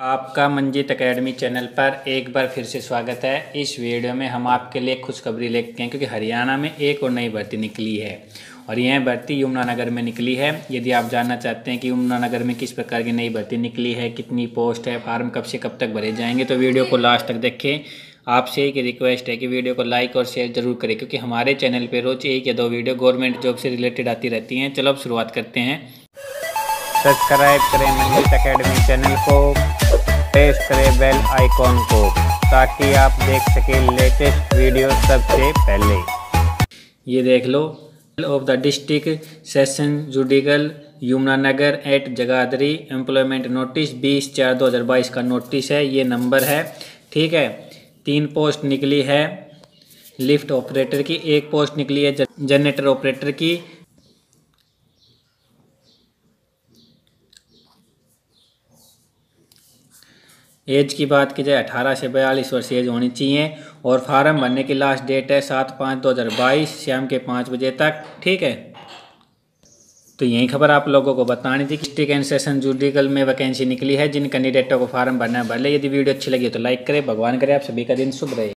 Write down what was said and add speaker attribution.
Speaker 1: आपका Manjeet academy channel पर एक बार फिर से स्वागत है। इस वीडियो में हम आपके लिए खुशखबरी लेके हैं क्योंकि हरियाणा में एक और नई भर्ती निकली है और यह भर्ती यमुनानगर में निकली है। यदि आप जानना चाहते हैं कि यमुनानगर में किस प्रकार की नई भर्ती निकली है, कितनी पोस्ट है, फार्म कब से कब तक भरे जाएंगे, तो वीडियो को लास्ट तक देखें। आपसे एक रिक्वेस्ट है कि वीडियो को लाइक और शेयर जरूर करें क्योंकि हमारे चैनल पर रोज एक या दो वीडियो गवर्नमेंट जॉब से रिलेटेड आती रहती हैं। चलो अब शुरुआत करते हैं। सब्सक्राइब करें मंजीत एकेडमी चैनल को, प्रेस करें बेल आइकॉन को ताकि आप देख सकें लेटेस्ट वीडियो सबसे पहले। ये देख लो, of the district session judicial Yamunanagar at Jagadhri employment notice 20/4/2022 का नोटिस है। ये नंबर है, ठीक है। 3 पोस्ट निकली है लिफ्ट ऑपरेटर की, 1 पोस्ट निकली है जनरेटर ऑपरेटर की। एज की बात की जाए 18 से 42 वर्ष एज होनी चाहिए और फार्म भरने की लास्ट डेट है 7/5/2022 शाम के 5 बजे तक, ठीक है। तो यही खबर आप लोगों को बतानी थी कि डिस्ट्रिक्ट एंड सेशन जुडिकल में वैकेंसी निकली है। जिन कैंडिडेटों को फार्म भरना है भर ले। यदि वीडियो अच्छी लगी तो लाइक करें। भगवान करे आप सभी का दिन शुभ रहे।